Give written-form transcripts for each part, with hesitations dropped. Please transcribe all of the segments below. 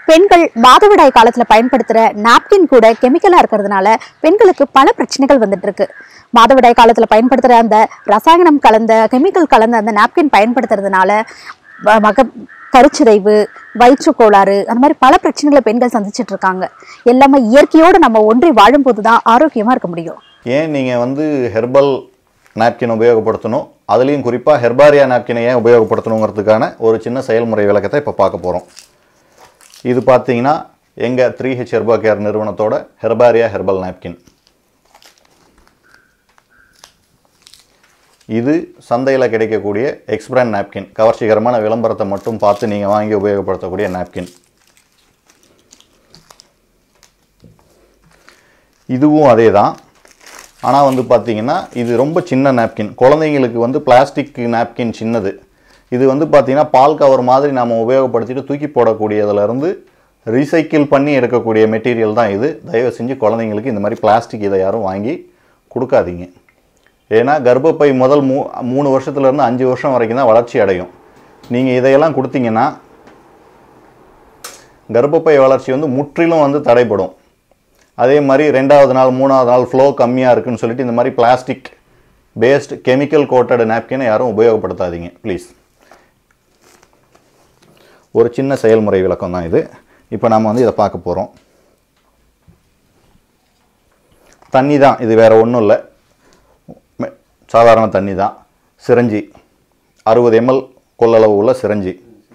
பெண்கள் மாதவிடாய் காலத்துல பயன்படுத்துற நாப்கின் கூட கெமிக்கலா இருக்கிறதுனால பெண்களுக்கு பல பிரச்சனைகள் வந்துட்டு இருக்கு. மாதவிடாய் காலத்துல பயன்படுத்துற அந்த ரசாயனம் கலந்த கெமிக்கல் கலந்த அந்த நாப்கின் பயன்படுத்துறதுனால கருச்சிதைவு, வயிற்று கோளாறு, அந்த மாதிரி பல பிரச்சனைகளை பெண்கள் சந்திச்சுட்டு இருக்காங்க. எல்லாமே இயற்கையோடு நம்ம ஒன்றி வாழும் போதுதான் ஆரோக்கியமா இருக்க முடியும். ஏன் நீங்க ஹெர்பல் நாப்கின் உபயோகப்படுத்தணும், அதுலேயும் குறிப்பாக ஹெர்பாரியா நாப்கினை ஏன் உபயோகப்படுத்தணுங்கிறதுக்கான ஒரு சின்ன செயல்முறை விளக்கத்தை இப்போ பார்க்க போகிறோம். இது பார்த்தீங்கன்னா எங்கள் 3H ஹெர்பா கேர் நிறுவனத்தோட ஹெர்பாரியா ஹெர்பல் நாப்கின். இது சந்தையில் கிடைக்கக்கூடிய எக்ஸ்பிராண்ட் நாப்கின், கவர்ச்சிகரமான விளம்பரத்தை மட்டும் பார்த்து நீங்கள் வாங்கி உபயோகப்படுத்தக்கூடிய நாப்கின். இதுவும் அதே தான். ஆனால் பார்த்தீங்கன்னா இது ரொம்ப சின்ன நாப்கின். குழந்தைங்களுக்கு பிளாஸ்டிக் நாப்கின் சின்னது. இது பார்த்தீங்கன்னா பால் கவர் மாதிரி நாம் உபயோகப்படுத்திட்டு தூக்கி போடக்கூடியதுலேருந்து ரீசைக்கிள் பண்ணி எடுக்கக்கூடிய மெட்டீரியல் தான் இது. தயவு செஞ்சு குழந்தைங்களுக்கு இந்த மாதிரி பிளாஸ்டிக் இதை யாரும் வாங்கி கொடுக்காதீங்க. ஏன்னா கர்ப்பப்பை முதல் 3 வருஷத்துலேருந்து 5 வருஷம் வரைக்கும் தான் வளர்ச்சி அடையும். நீங்கள் இதையெல்லாம் கொடுத்தீங்கன்னா கர்ப்பப்பை வளர்ச்சி முற்றிலும் தடைப்படும். அதே மாதிரி 2வது நாள் 3வது நாள் ஃப்ளோ கம்மியாக இருக்குன்னு சொல்லிட்டு இந்த மாதிரி பிளாஸ்டிக் பேஸ்ட் கெமிக்கல் கோட்டட் நாப்கினை யாரும் உபயோகப்படுத்தாதீங்க ப்ளீஸ். ஒரு சின்ன செயல்முறை விளக்கம் தான் இது. இப்போ நாம் இதை பார்க்க போகிறோம். தண்ணி தான் இது, வேறு ஒன்றும் இல்லை, சாதாரண தண்ணி தான். சிரஞ்சி 60 ml கொள்ளளவு உள்ள சிரஞ்சி.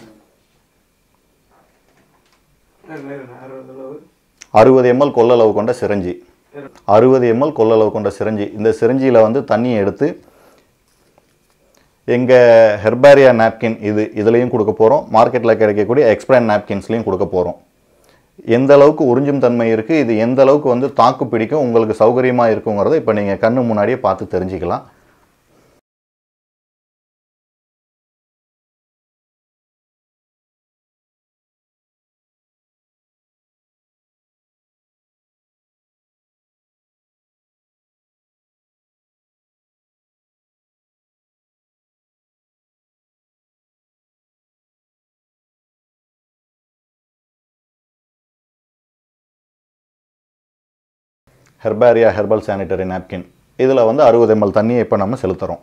60 ml கொள்ளளவு கொண்ட சிரஞ்சி. 60 ml கொள்ளளவு கொண்ட சிரஞ்சி. இந்த சிரஞ்சியில் தண்ணியை எடுத்து எங்கள் ஹெர்பாரியா நாப்கின் இதுலேயும் கொடுக்க போகிறோம். மார்க்கெட்டில் கிடைக்கக்கூடிய எக்ஸ்பிராண்ட் நாப்கின்ஸ்லையும் கொடுக்க போகிறோம். எந்த அளவுக்கு உறிஞ்சும் தன்மை இருக்குது, இது எந்த அளவுக்கு தாக்கு பிடிக்கும், உங்களுக்கு சௌகரியமாக இருக்குங்கிறத இப்போ நீங்கள் கண்ணு முன்னாடியே பார்த்து தெரிஞ்சுக்கலாம். ஹெர்பாரியா ஹெர்பல் சானிட்டரி நாப்கின் இதில் 60 ml தண்ணியை இப்போ நம்ம செலுத்துகிறோம்.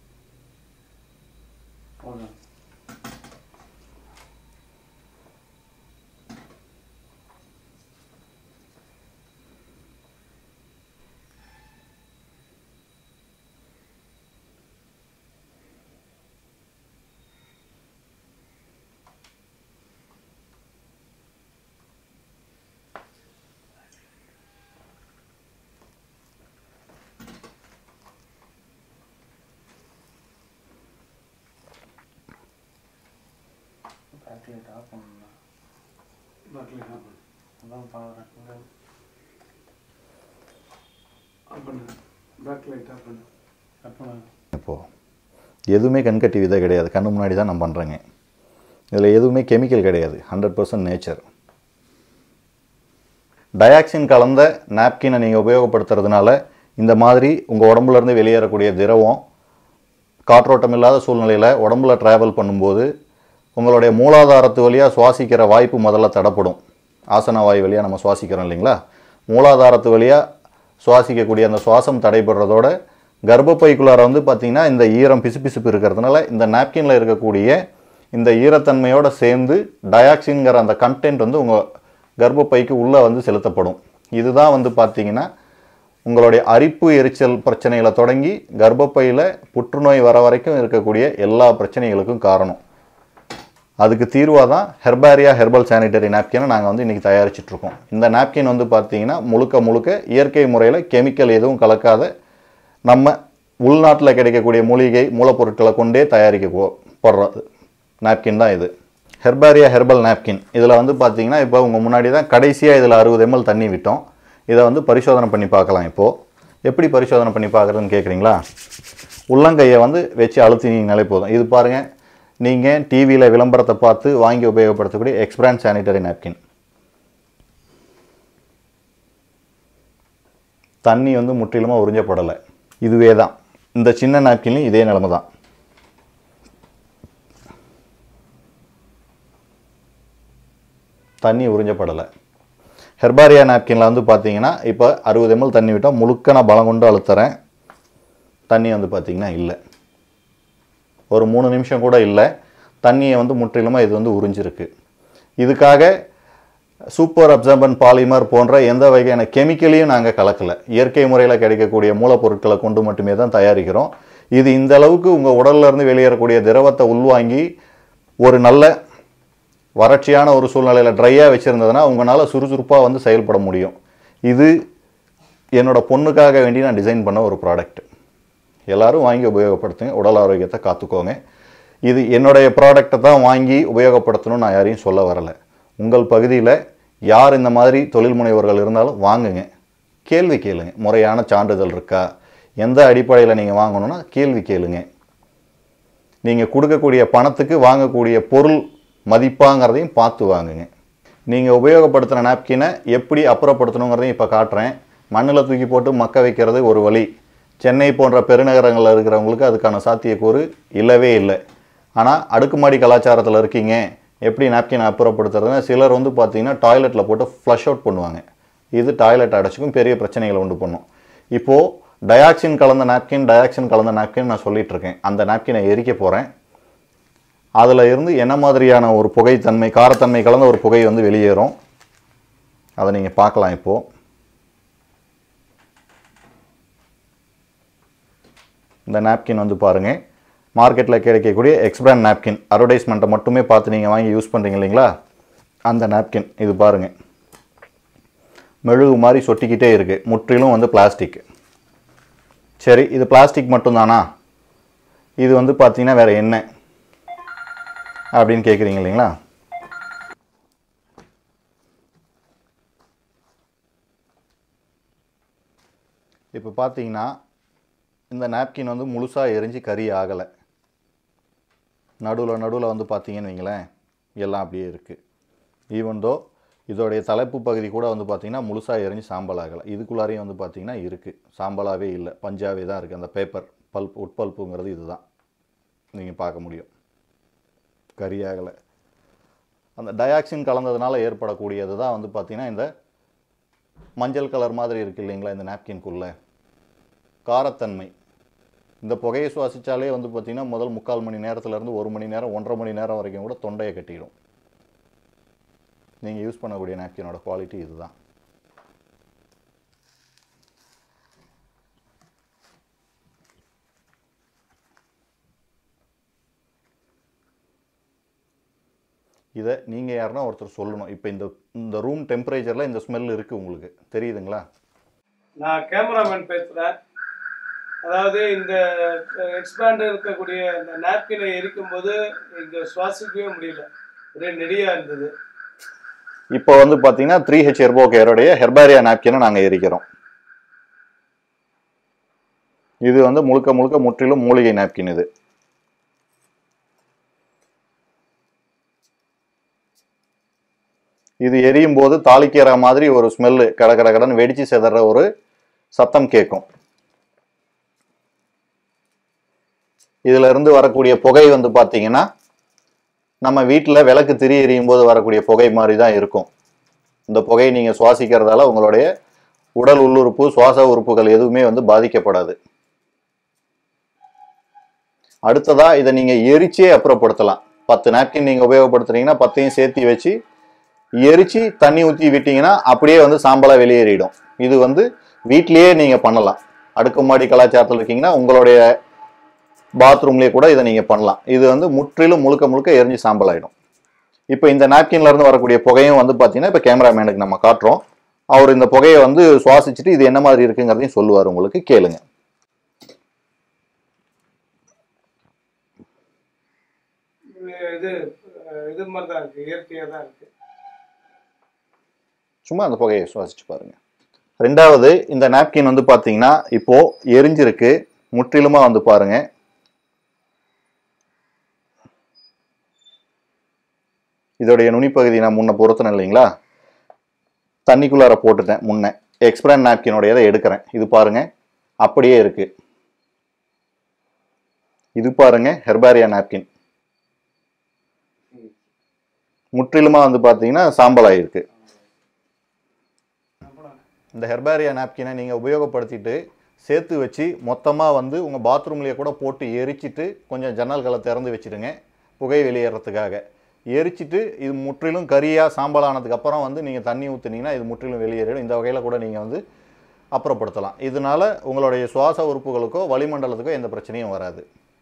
இப்போ எதுவுமே கண்கட்டி விதை கிடையாது, கண்ணு முன்னாடி தான் நான் பண்ணுறேங்க. இதில் எதுவுமே கெமிக்கல் கிடையாது, 100% நேச்சர். டயாக்சின் கலந்த நாப்கினை நீங்கள் உபயோகப்படுத்துறதுனால இந்த மாதிரி உங்கள் உடம்புலேருந்து வெளியேறக்கூடிய திரவம் காற்றோட்டம் இல்லாத சூழ்நிலையில் உடம்புல ட்ராவல் பண்ணும்போது உங்களுடைய மூலாதாரத்து வழியாக சுவாசிக்கிற வாய்ப்பு முதல்ல தடைப்படும். ஆசன வாயு வழியாக நம்ம சுவாசிக்கிறோம் இல்லைங்களா, மூலாதாரத்து வழியாக சுவாசிக்கக்கூடிய அந்த சுவாசம் தடைபடுறதோட கர்ப்பப்பைக்குள்ளார பார்த்திங்கன்னா இந்த ஈரம் பிசுபிசுப்பு இருக்கிறதுனால இந்த நாப்கினில் இருக்கக்கூடிய இந்த ஈரத்தன்மையோடு சேர்ந்து டயாக்சின்கிற அந்த கண்டென்ட் உங்கள் கர்ப்பப்பைக்கு உள்ளே செலுத்தப்படும். இதுதான் பார்த்திங்கன்னா உங்களுடைய அரிப்பு எரிச்சல் பிரச்சனைகளை தொடங்கி கர்ப்பப்பையில் புற்றுநோய் வர வரைக்கும் இருக்கக்கூடிய எல்லா பிரச்சனைகளுக்கும் காரணம். அதுக்கு தீர்வாக தான் ஹெர்பாரியா ஹெர்பல் சானிட்டரி நாப்கினை நாங்கள் இன்றைக்கி தயாரிச்சிட்ருக்கோம். இந்த நாப்கின் பார்த்திங்கன்னா முழுக்க இயற்கை முறையில் கெமிக்கல் எதுவும் கலக்காத நம்ம உள்நாட்டில் கிடைக்கக்கூடிய மூலப்பொருட்களை கொண்டே தயாரிக்கப்படுறது நாப்கின் தான் இது. ஹெர்பாரியா ஹெர்பல் நாப்கின் இதில் பார்த்திங்கன்னா இப்போ உங்கள் முன்னாடி தான் கடைசியாக இதில் 60 ml தண்ணி விட்டோம். இதை பரிசோதனை பண்ணி பார்க்கலாம். இப்போது எப்படி பரிசோதனை பண்ணி பார்க்குறதுன்னு கேட்குறீங்களா? உள்ளங்கையை வச்சு அழுத்தினீங்கனாலே போதும். இது பாருங்கள், நீங்கள் டிவியில் விளம்பரத்தை பார்த்து வாங்கி உபயோகப்படுத்தக்கூடிய எக்ஸ்பிராண்ட் சானிட்டரி நாப்கின். தண்ணி முற்றிலுமாக உறிஞ்சப்படலை. இதுவே தான் இந்த சின்ன நாப்கின்லையும் இதே நிலைமை தான். தண்ணி உறிஞ்சப்படலை. ஹெர்பாரியா நாப்கினில் வந்து பார்த்தீங்கன்னா இப்போ 60 ml தண்ணி விட்டால் முழுக்க நான் பலம் கொண்டு அழுத்துறேன். தண்ணி வந்து பார்த்தீங்கன்னா இல்லை, ஒரு 3 நிமிஷம் கூட இல்லை. தண்ணியை வந்து முற்றிலுமாக இது வந்து உறிஞ்சிருக்கு. இதுக்காக சூப்பர் அப்சார்பன்ட் பாலிமர் போன்ற எந்த வகையான கெமிக்கலையும் நாங்கள் கலக்கலை. இயற்கை முறையில் கிடைக்கக்கூடிய மூலப்பொருட்களை கொண்டு மட்டுமே தான் தயாரிக்கிறோம். இது இந்த அளவுக்கு உங்கள் உடல்லேருந்து வெளியேறக்கூடிய திரவத்தை உள்வாங்கி ஒரு நல்ல வறட்சியான ஒரு சூழ்நிலையில் ட்ரையாக வச்சுருந்ததுன்னா உங்களால் சுறுசுறுப்பாக வந்து செயல்பட முடியும். இது என்னோட பொண்ணுக்காக வேண்டி நான் டிசைன் பண்ண ஒரு ப்ராடக்ட். எல்லோரும் வாங்கி உபயோகப்படுத்துங்க, உடல் ஆரோக்கியத்தை காத்துக்கோங்க. இது என்னுடைய ப்ராடக்டை தான் வாங்கி உபயோகப்படுத்தணும்னு நான் யாரையும் சொல்ல வரலை. உங்கள் பகுதியில் யார் இந்த மாதிரி தொழில் முனைவர்கள் இருந்தாலும் வாங்குங்க, கேள்வி கேளுங்க. முறையான சான்றிதழ் இருக்கா, எந்த அடிப்படையில் நீங்கள் வாங்கணும்னா கேள்வி கேளுங்க. நீங்கள் கொடுக்கக்கூடிய பணத்துக்கு வாங்கக்கூடிய பொருள் மதிப்பாங்கிறதையும் பார்த்து வாங்குங்க. நீங்கள் உபயோகப்படுத்துகிற நாப்கினை எப்படி அப்புறப்படுத்தணுங்கிறதையும் இப்போ காட்டுறேன். மண்ணில் தூக்கி போட்டு மக்க வைக்கிறது ஒரு வழி. சென்னை போன்ற பெருநகரங்களில் இருக்கிறவங்களுக்கு அதுக்கான சாத்தியக்கூறு இல்லவே இல்லை. ஆனால் அடுக்குமாடி கலாச்சாரத்தில் இருக்கீங்க, எப்படி நாப்கினை அப்புறப்படுத்துறதுன்னா சிலர் வந்து பார்த்தீங்கன்னா டாய்லெட்டில் போட்டு ஃப்ளஷ் அவுட் பண்ணுவாங்க. இது டாய்லெட் அடைச்சிக்கும், பெரிய பிரச்சனைகளை உண்டு பண்ணும். இப்போது டயாக்சின் கலந்த நாப்கின் நான் சொல்லிகிட்ருக்கேன். அந்த நாப்கினை எரிக்க போகிறேன். அதில் இருந்து என்ன மாதிரியான ஒரு புகைத்தன்மை, காரத்தன்மை கலந்த ஒரு புகை வந்து வெளியேறும். அதை நீங்கள் பார்க்கலாம். இப்போது இந்த நாப்கின் வந்து பாருங்கள், மார்க்கெட்டில் கிடைக்கக்கூடிய எக்ஸ்பிராண்ட் நாப்கின் அட்வர்டைஸ்மெண்ட்டை மட்டுமே பார்த்து நீங்கள் வாங்கி யூஸ் பண்ணுறீங்க இல்லைங்களா, அந்த நாப்கின் இது பாருங்கள், மெழுகு மாதிரி சொட்டிக்கிட்டே இருக்குது. முற்றிலும் வந்து பிளாஸ்டிக். சரி, இது பிளாஸ்டிக் மட்டும்தானா, இது வந்து பார்த்தீங்கன்னா வேறு என்ன அப்படின்னு கேட்குறீங்க இல்லைங்களா. இப்போ பார்த்தீங்கன்னா இந்த நாப்கின் வந்து முழுசாக எரிஞ்சு கறி ஆகலை. நடுவில் வந்து பார்த்தீங்கன்னு வைங்களேன், எல்லாம் அப்படியே இருக்குது. ஈவன் தோ இதோடைய தலைப்பு பகுதி கூட வந்து பார்த்திங்கன்னா முழுசாக எரிஞ்சு சாம்பல் ஆகலை. இதுக்குள்ளாரையும் வந்து பார்த்திங்கன்னா இருக்குது, சாம்பலாகவே இல்லை, பஞ்சாவே தான் இருக்குது. அந்த பேப்பர் பல்ப், உட்பல்ப்புங்கிறது இதுதான் நீங்கள் பார்க்க முடியும், கரியாகலை. அந்த டயாக்சின் கலந்ததுனால ஏற்படக்கூடியது தான் வந்து பார்த்திங்கன்னா இந்த மஞ்சள் கலர் மாதிரி இருக்குது இல்லைங்களா இந்த நாப்கின்குள்ளே, காரத்தன்மை. இந்த புகையை சுவாசித்தாலே வந்து பார்த்திங்கன்னா முதல் 3/4 மணி நேரத்துலேருந்து 1 மணி நேரம் 1.5 மணி நேரம் வரைக்கும் கூட தொண்டையை கட்டிடும். நீங்கள் யூஸ் பண்ணக்கூடிய நாப்கினோட குவாலிட்டி இதுதான். இதை நீங்கள் யாருன்னா ஒருத்தர் சொல்லணும். இப்போ இந்த ரூம் டெம்பரேச்சரில் இந்த ஸ்மெல் இருக்குது, உங்களுக்கு தெரியுதுங்களா? நான் கேமராமேன் பேசுகிறேன். அதாவது இந்த எக்ஸ்பேண்ட் இருக்கக்கூடிய இந்த நாப்கினை எரிக்கும் போது இங்கே சுவாசிக்கவே முடியல, ஒரே நெடியாக இருந்தது. இப்போ வந்து பார்த்தீங்கன்னா 3H ஹெர்போ கேரோடைய ஹெர்பாரியா நாப்கினை நாங்கள் எரிக்கிறோம். இது வந்து முழுக்க முற்றிலும் மூலிகை நாப்கின். இது எரியும் போது தாளிக்கிற மாதிரி ஒரு ஸ்மெல்லு, கடன்னு வெடிச்சு செதற ஒரு சத்தம் கேட்கும். இதுல இருந்து வரக்கூடிய புகை வந்து பார்த்தீங்கன்னா நம்ம வீட்டில் விளக்கு திரி எரியும் போது வரக்கூடிய புகை மாதிரி தான் இருக்கும். இந்த புகையை நீங்கள் சுவாசிக்கிறதால உங்களுடைய உடல் உள்ளுறுப்பு, சுவாச உறுப்புகள் எதுவுமே வந்து பாதிக்கப்படாது. அடுத்ததா இதை நீங்கள் எரிச்சே அப்புறப்படுத்தலாம். 10 நாப்கின் நீங்கள் உபயோகப்படுத்துறீங்கன்னா 10ஐயும் சேர்த்து வச்சு எரிச்சு தண்ணி ஊற்றி விட்டீங்கன்னா அப்படியே வந்து சாம்பலாக வெளியேறிடும். இது வந்து வீட்லேயே நீங்கள் பண்ணலாம். அடுக்குமாடி கலாச்சாரத்தில் இருக்கீங்கன்னா உங்களுடைய பாத்ரூம்லேயே கூட இதை நீங்கள் பண்ணலாம். இது வந்து முற்றிலும் முழுக்க எரிஞ்சு சாம்பல் ஆகிடும். இப்போ இந்த நாப்கின்ல இருந்து வரக்கூடிய புகையும் வந்து பார்த்தீங்கன்னா இப்போ கேமராமேனுக்கு நம்ம காட்டுறோம். அவர் இந்த புகையை வந்து சுவாசிச்சுட்டு இது என்ன மாதிரி இருக்குங்கிறதையும் சொல்லுவார், உங்களுக்கு கேளுங்க. இது மாதிரி தான் இருக்கு, இயற்கையாக தான் இருக்கு. சும்மா அந்த புகையை சுவாசிச்சு பாருங்க. ரெண்டாவது, இந்த நாப்கின் வந்து பார்த்தீங்கன்னா இப்போ எரிஞ்சிருக்கு முற்றிலுமா. வந்து பாருங்க, இதோடைய நுனிப்பகுதி நான் முன்ன பொறுத்தன இல்லைங்களா, தண்ணிக்குள்ளார போட்டுட்டேன். முன்ன எக்ஸ்பிராண்ட் நாப்கினோட எடுக்கிறேன். இது பாருங்க அப்படியே இருக்கு. இது பாருங்க ஹெர்பாரியா நாப்கின் முற்றிலுமாக வந்து பார்த்தீங்கன்னா சாம்பல் ஆகிருக்கு. இந்த ஹெர்பாரியா நாப்கினை நீங்கள் உபயோகப்படுத்திட்டு சேர்த்து வச்சு மொத்தமாக வந்து உங்கள் பாத்ரூம்லேயே கூட போட்டு எரிச்சிட்டு கொஞ்சம் ஜன்னல்களை திறந்து வச்சுடுங்க, புகை வெளியேறதுக்காக. எரிச்சிட்டு இது முற்றிலும் கரியாக சாம்பலானதுக்கப்புறம் வந்து நீங்கள் தண்ணி ஊற்றுனீங்கன்னா இது முற்றிலும் வெளியேறிடும். இந்த வகையில் கூட நீங்கள் வந்து அப்புறப்படுத்தலாம். இதனால் உங்களுடைய சுவாச உறுப்புகளுக்கோ வளிமண்டலத்துக்கோ எந்த பிரச்சனையும் வராது.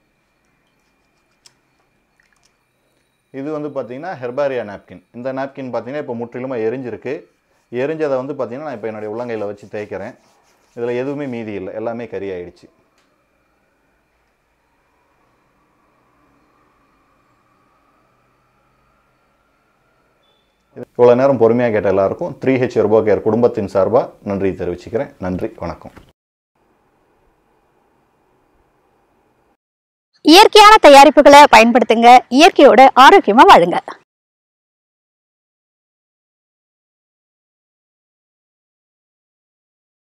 இது வந்து பார்த்திங்கன்னா ஹெர்பாரியா நாப்கின். இந்த நாப்கின் பார்த்திங்கன்னா இப்போ முற்றிலுமாக எரிஞ்சிருக்கு. எரிஞ்சதை வந்து பார்த்திங்கன்னா நான் இப்போ என்னுடைய உள்ளங்கையில் வச்சு தேய்க்கிறேன். இதில் எதுவுமே மீதி இல்லை, எல்லாமே கறி ஆயிடுச்சு. இவ்வளோ நேரம் பொறுமையாக கேட்ட எல்லாருக்கும் 3H ஹெர்போ கேர் குடும்பத்தின் சார்பாக நன்றி தெரிவிச்சுக்கிறேன். நன்றி, வணக்கம். இயற்கையான தயாரிப்புகளை பயன்படுத்துங்க, இயற்கையோட ஆரோக்கியமா வாழுங்க.